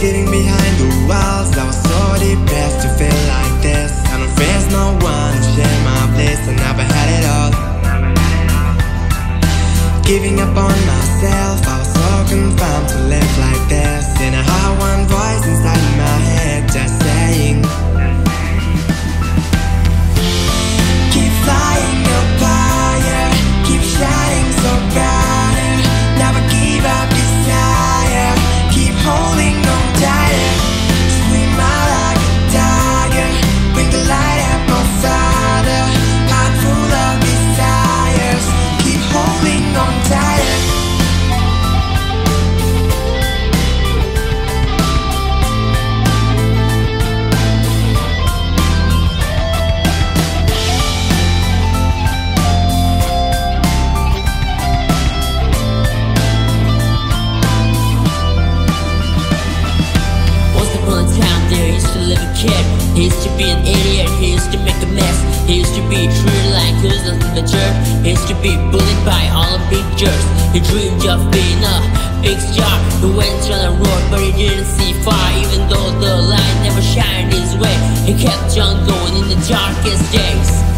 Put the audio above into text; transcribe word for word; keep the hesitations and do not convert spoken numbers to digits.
Hiding behind the walls, I was so depressed to feel like this. I don't face no one to share my bliss. I never had it all. Giving up on myself, I was so confined to live like this. And I heard one voice inside my head just saying, keep flying up higher, keep shining so brighter, never give up desire, keep holding on tighter, scream out like a tiger, bring the light up more farther, heart full of desires, keep holding on tighter. He used to be an idiot, he used to make a mess. He used to be treated like he was nothing but jerk. He used to be bullied by all the big jerks. He dreamed of being a big star. He went on the road but he didn't see far. Even though the light never shined his way, he kept on going in the darkest days.